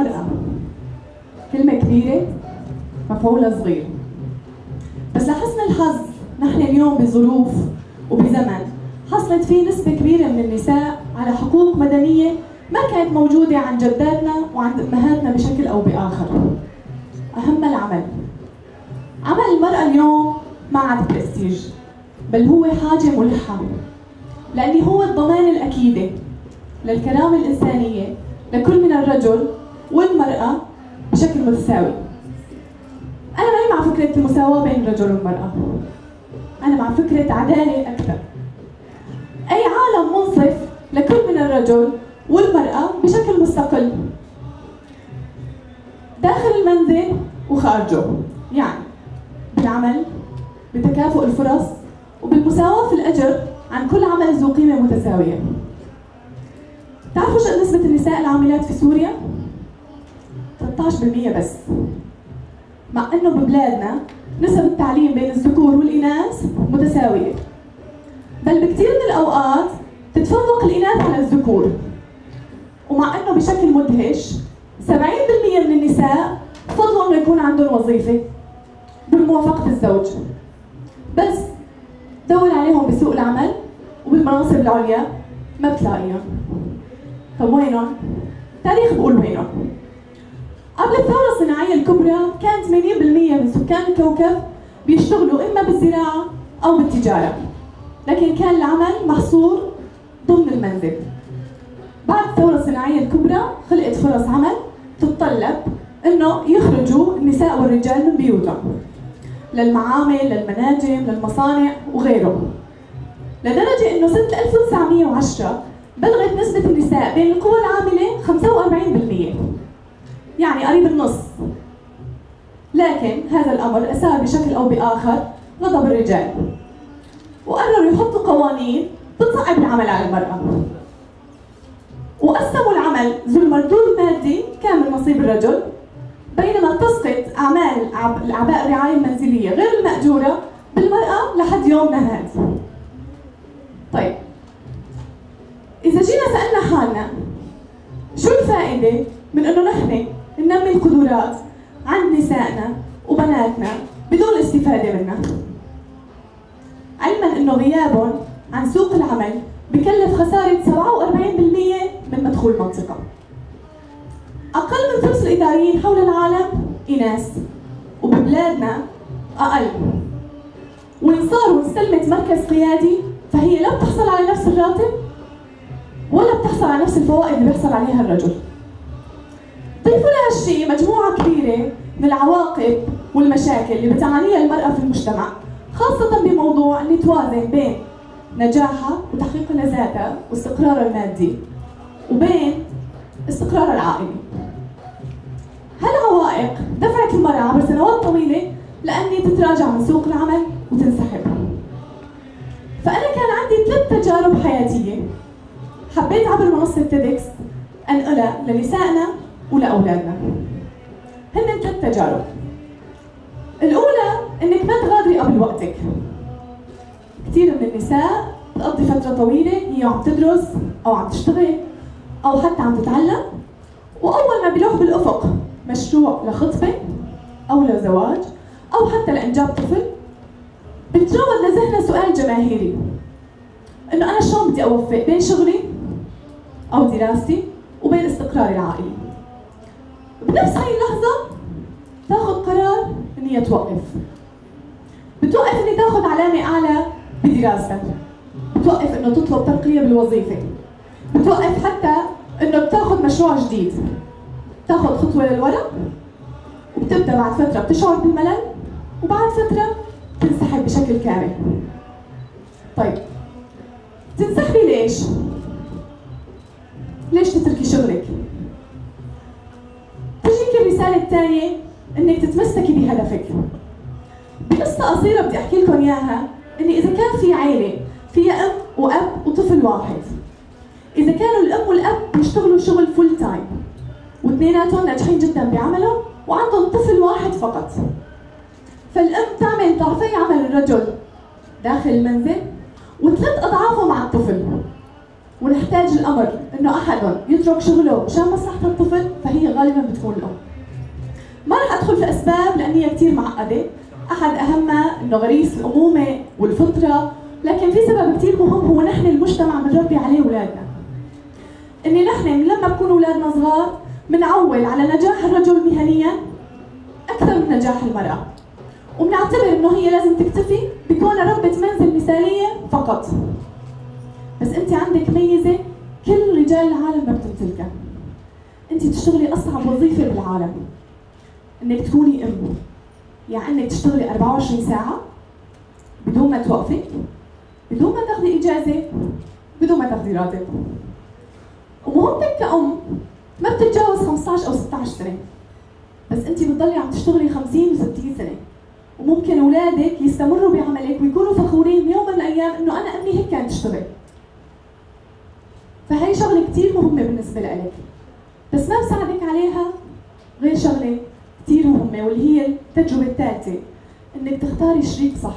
المرأة كلمة كبيرة مفعولها صغير، بس لحسن الحظ نحن اليوم بظروف وبزمن حصلت فيه نسبة كبيرة من النساء على حقوق مدنية ما كانت موجودة عند جداتنا وعند أمهاتنا بشكل أو بآخر. أهم العمل. عمل المرأة اليوم ما عاد برستيج، بل هو حاجة ملحة، لأنه هو الضمان الأكيدة للكرامة الإنسانية لكل من الرجل والمرأة بشكل متساوي. أنا ماني مع فكرة المساواة بين الرجل والمرأة، أنا مع فكرة عدالة أكثر. أي عالم منصف لكل من الرجل والمرأة بشكل مستقل داخل المنزل وخارجه، يعني بالعمل، بتكافؤ الفرص، وبالمساواة في الأجر عن كل عمل ذو قيمة متساوية. تعرفوا شو نسبة النساء العاملات في سوريا؟ 13% بس، مع أنه ببلادنا نسب التعليم بين الذكور والإناث متساوية، بل بكثير من الأوقات تتفوق الإناث على الذكور. ومع أنه بشكل مدهش 70% من النساء بفضلوا أنه يكون عندهم وظيفة بموافقة الزوج، بس دور عليهم بسوق العمل وبالمناصب العليا ما بتلاقيهم. طب وينهم؟ التاريخ بقول وينهم. قبل الثورة الصناعية الكبرى كان 80% من سكان الكوكب بيشتغلوا إما بالزراعة أو بالتجارة، لكن كان العمل محصور ضمن المنزل. بعد الثورة الصناعية الكبرى خلقت فرص عمل تتطلب إنه يخرجوا النساء والرجال من بيوتهم للمعامل، للمناجم، للمصانع وغيره، لدرجة إنه سنة 1910 بلغت نسبة النساء بين القوى العاملة 45%، يعني قريب النص. لكن هذا الأمر أثار بشكل أو بآخر غضب الرجال، وقرروا يحطوا قوانين بتصعب العمل على المرأة، وقسموا العمل ذو المردود المادي كان من نصيب الرجل، بينما تسقط أعمال أعباء الرعاية المنزلية غير المأجورة بالمرأة لحد يومنا هذا. طيب، إذا جينا سألنا حالنا شو الفائدة من إنه نحن ننمي القدرات عند نسائنا وبناتنا بدون الاستفادة منها، علما إنه غيابهم عن سوق العمل بكلف خسارة 47% من مدخول المنطقة. أقل من ثلث الإداريين حول العالم إناث، وببلادنا أقل. وإن صاروا استلمت مركز قيادي فهي لا بتحصل على نفس الراتب ولا بتحصل على نفس الفوائد اللي بيحصل عليها الرجل. ضيفوا لهالشيء مجموعة كبيرة من العواقب والمشاكل اللي بتعانيها المرأة في المجتمع، خاصة بموضوع اللي توازن بين نجاحها وتحقيق لذاتها واستقرارها المادي وبين استقرارها العائلي. هالعوائق دفعت المرأة عبر سنوات طويلة لأني تتراجع من سوق العمل وتنسحب. فأنا كان عندي 3 تجارب حياتية حبيت عبر منصة TEDx أنقلها لنسائنا ولأولادنا. هن 3 تجارب. الأولى إنك ما تغادري قبل وقتك. كثير من النساء تقضي فترة طويلة هي عم تدرس أو عم تشتغل أو حتى عم تتعلم، وأول ما بيلوح بالأفق مشروع لخطبة أو لزواج أو حتى لإنجاب طفل بتراود لذهنها سؤال جماهيري، إنه أنا شلون بدي أوفق بين شغلي أو دراستي وبين استقراري العائلي. بنفس هاي اللحظة تاخذ قرار إن هي توقف. بتوقف إني تاخذ علامة أعلى بدراستها، بتوقف إنه تطلب ترقية بالوظيفة، بتوقف حتى إنه بتاخذ مشروع جديد، تاخذ خطوة للوراء وبتبدأ بعد فترة بتشعر بالملل وبعد فترة تنسحب بشكل كامل. طيب، تنسحبي ليش؟ ليش تتركي شغلك؟ تجيك الرسالة الثانية إنك تتمسكي بهدفك. بقصة قصيرة بدي أحكي لكم إياها، إني إذا كان في عائلة فيها أم وأب وطفل واحد، إذا كانوا الأم والأب بيشتغلوا شغل فول تايم واثنيناتهم ناجحين جدا بعملهم وعندهم طفل واحد فقط، فالأم تعمل ضعفي عمل الرجل داخل المنزل و3 أضعافه مع الطفل، ونحتاج الأمر إنه أحدهم يترك شغله مشان مصلحة الطفل، فهي غالبا بتكون الأم. ما رح أدخل في أسباب لأن هي كثير معقدة، أحد أهمها إنه غريزة الأمومة والفطرة، لكن في سبب كثير مهم هو نحن المجتمع بنربي عليه أولادنا. إن نحن لما بكون أولادنا صغار بنعول على نجاح الرجل مهنياً أكثر من نجاح المرأة، وبنعتبر إنه هي لازم تكتفي بكونها ربة منزل مثالية فقط. بس أنت عندك ميزة كل رجال العالم ما بتمتلكها. أنت تشتغلي أصعب وظيفة بالعالم، إنك تكوني أم، يعني إنك تشتغلي 24 ساعة بدون ما توقفي، بدون ما تاخذي إجازة، بدون ما تاخذي راتب. ومهمتك كأم ما بتتجاوز 15 أو 16 سنة، بس أنت بتضلي عم تشتغلي 50 و60 سنة، وممكن أولادك يستمروا بعملك ويكونوا فخورين يوم من الأيام إنه أنا أمي هيك كانت تشتغل. فهي شغلة كثير مهمة بالنسبة لإلك، بس ما بساعدك عليها غير شغلة كثير مهمة واللي هي التجربة الثالثة، إنك تختاري شريك صح.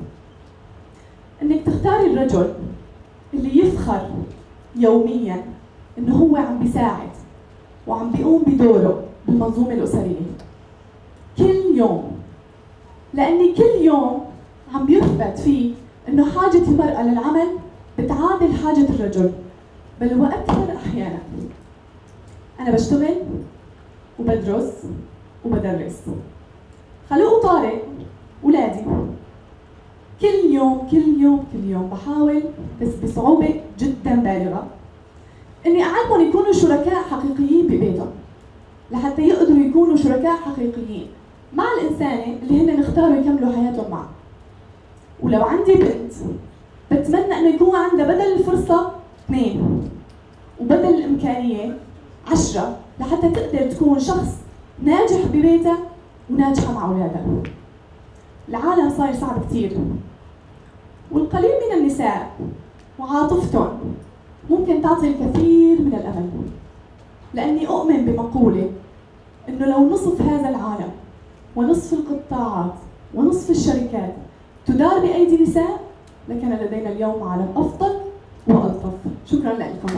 إنك تختاري الرجل اللي يفخر يومياً إنه هو عم بيساعد وعم بيقوم بدوره بالمنظومة الأسرية كل يوم، لأن كل يوم عم بيثبت فيه إنه حاجة المرأة للعمل بتعادل حاجة الرجل، بل وأكثر أحياناً. أنا بشتغل وبدرس وبدرس. خلوق وطارق أولادي كل يوم كل يوم كل يوم بحاول بس بصعوبة جداً بالغة إني أعلمهم يكونوا شركاء حقيقيين ببيتهم، لحتى يقدروا يكونوا شركاء حقيقيين مع الإنسانة اللي هن اختاروا يكملوا حياتهم معها. ولو عندي بنت بتمنى إنه يكون عندها بدل الفرصة 2 وبدل الإمكانية 10، لحتى تقدر تكون شخص ناجح ببيتها وناجحة مع أولادها. العالم صاير صعب كثير، والقليل من النساء وعاطفتهم ممكن تعطي الكثير من الأمل، لأني أؤمن بمقولة إنه لو نصف هذا العالم ونصف القطاعات ونصف الشركات تدار بأيدي نساء لكان لدينا اليوم عالم أفضل وألطف. شكراً لكم.